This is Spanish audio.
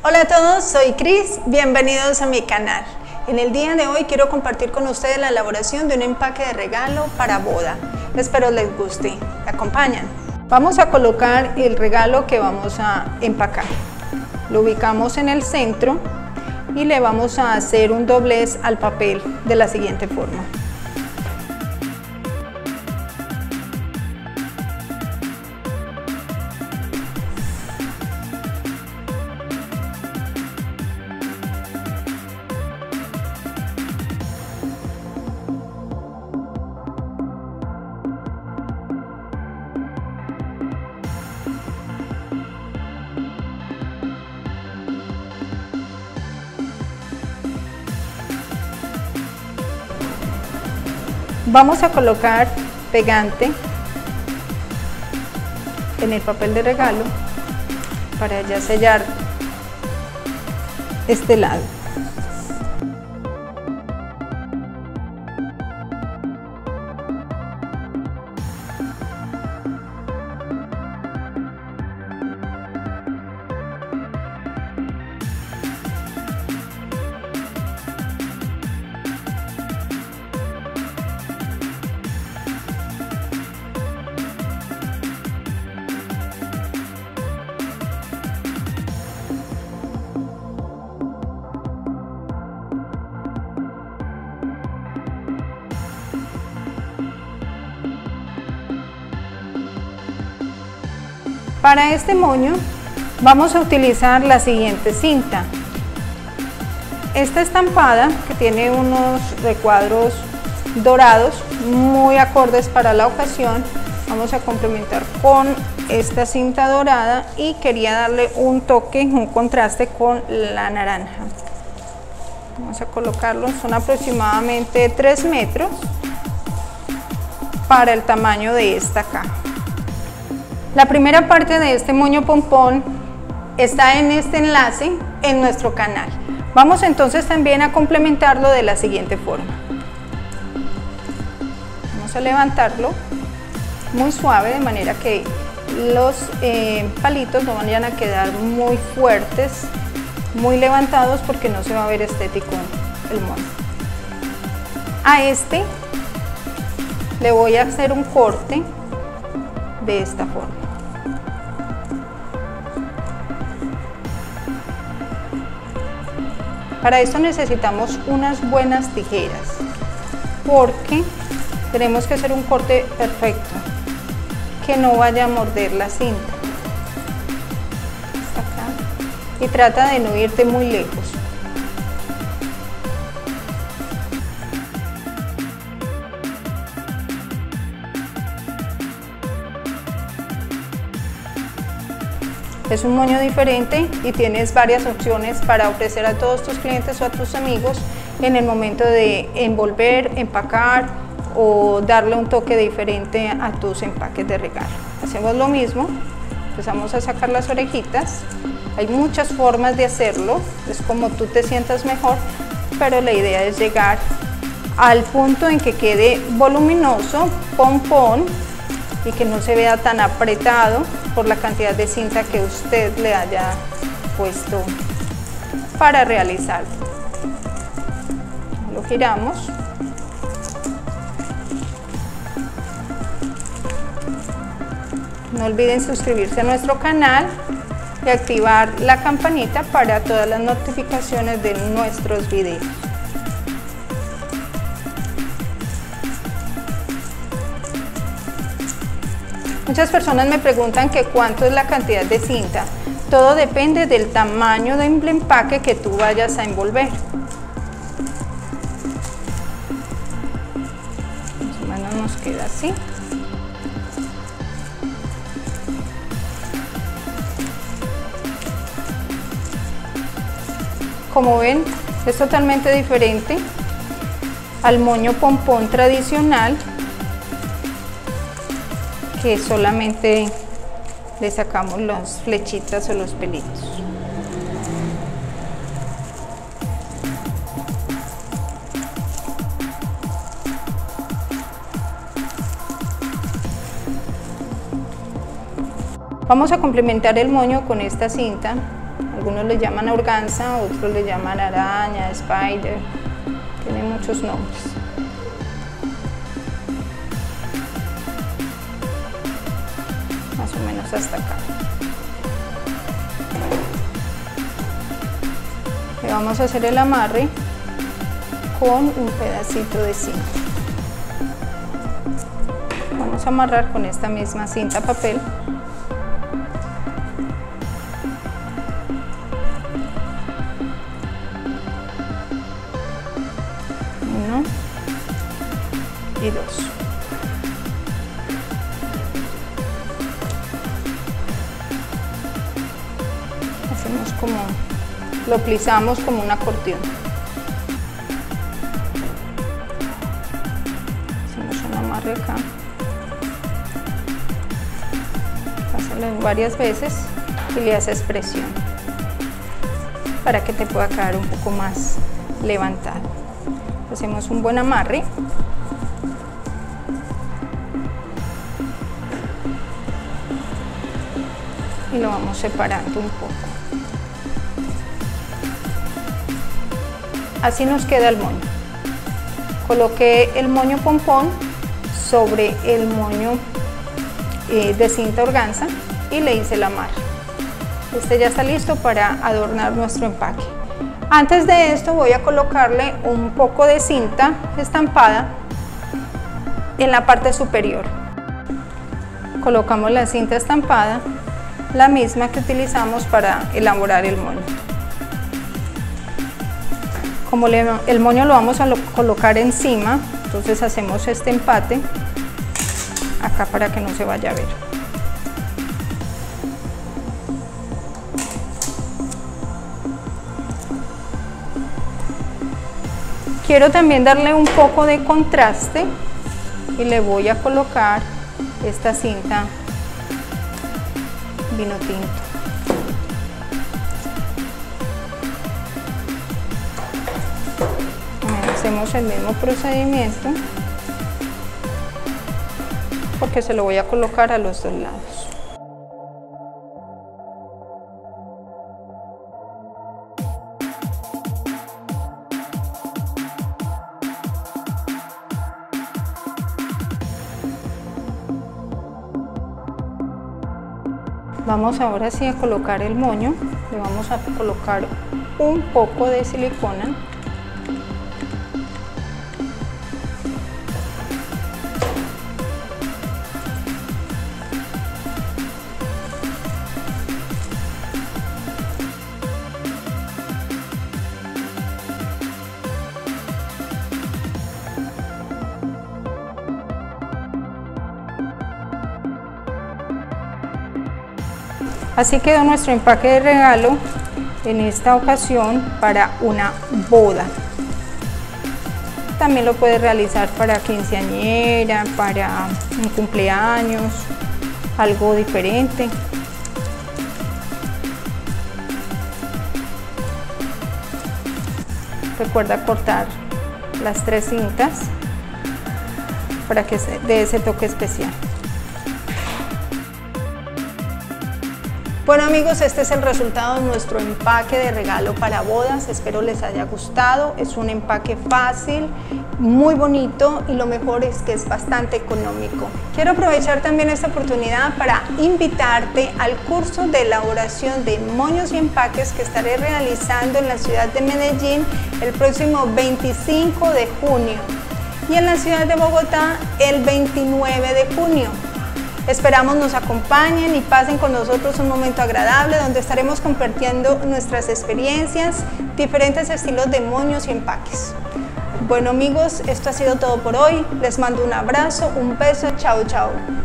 Hola a todos, soy Cris, bienvenidos a mi canal. En el día de hoy quiero compartir con ustedes la elaboración de un empaque de regalo para boda. Espero les guste. ¿Me acompañan? Vamos a colocar el regalo que vamos a empacar. Lo ubicamos en el centro y le vamos a hacer un doblez al papel de la siguiente forma. Vamos a colocar pegante en el papel de regalo para ya sellar este lado. Para este moño vamos a utilizar la siguiente cinta. Esta estampada que tiene unos recuadros dorados muy acordes para la ocasión, vamos a complementar con esta cinta dorada y quería darle un toque, un contraste con la naranja. Vamos a colocarlo, son aproximadamente 3 metros para el tamaño de esta caja. La primera parte de este moño pompón está en este enlace en nuestro canal. Vamos entonces también a complementarlo de la siguiente forma. Vamos a levantarlo muy suave de manera que los palitos no vayan a quedar muy fuertes, muy levantados, porque no se va a ver estético el moño. A este le voy a hacer un corte de esta forma. Para esto necesitamos unas buenas tijeras porque tenemos que hacer un corte perfecto que no vaya a morder la cinta. Hasta acá. Y trata de no irte muy lejos. Es un moño diferente y tienes varias opciones para ofrecer a todos tus clientes o a tus amigos en el momento de envolver, empacar o darle un toque diferente a tus empaques de regalo. Hacemos lo mismo, empezamos a sacar las orejitas. Hay muchas formas de hacerlo, es como tú te sientas mejor, pero la idea es llegar al punto en que quede voluminoso, pompón, y que no se vea tan apretado por la cantidad de cinta que usted le haya puesto para realizarlo. Lo giramos. No olviden suscribirse a nuestro canal y activar la campanita para todas las notificaciones de nuestros videos. Muchas personas me preguntan que cuánto es la cantidad de cinta. Todo depende del tamaño del empaque que tú vayas a envolver. Más o menos nos queda así. Como ven, es totalmente diferente al moño pompón tradicional, que solamente le sacamos las flechitas o los pelitos. Vamos a complementar el moño con esta cinta, algo algunos le llaman organza, otros le llaman araña, spider, tiene muchos nombres. Más o menos hasta acá. Le vamos a hacer el amarre con un pedacito de cinta. Vamos a amarrar con esta misma cinta papel. Uno y dos. Hacemos como, lo plisamos como un acordeón. Hacemos un amarre acá. Pásalo varias veces y le haces presión para que te pueda quedar un poco más levantado. Hacemos un buen amarre. Y lo vamos separando un poco. Así nos queda el moño. Coloqué el moño pompón sobre el moño de cinta organza y le hice el amarre. Este ya está listo para adornar nuestro empaque. Antes de esto voy a colocarle un poco de cinta estampada en la parte superior. Colocamos la cinta estampada, la misma que utilizamos para elaborar el moño. Como el moño lo vamos a colocar encima, entonces hacemos este empate acá para que no se vaya a ver. Quiero también darle un poco de contraste y le voy a colocar esta cinta vino tinto. Hacemos el mismo procedimiento porque se lo voy a colocar a los dos lados. Vamos ahora sí a colocar el moño, le vamos a colocar un poco de silicona. Así quedó nuestro empaque de regalo en esta ocasión para una boda. También lo puedes realizar para quinceañera, para un cumpleaños, algo diferente. Recuerda cortar las 3 cintas para que dé ese toque especial. Bueno amigos, este es el resultado de nuestro empaque de regalo para bodas. Espero les haya gustado. Es un empaque fácil, muy bonito y lo mejor es que es bastante económico. Quiero aprovechar también esta oportunidad para invitarte al curso de elaboración de moños y empaques que estaré realizando en la ciudad de Medellín el próximo 25 de junio y en la ciudad de Bogotá el 29 de junio. Esperamos nos acompañen y pasen con nosotros un momento agradable donde estaremos compartiendo nuestras experiencias, diferentes estilos de moños y empaques. Bueno amigos, esto ha sido todo por hoy. Les mando un abrazo, un beso, chao chao.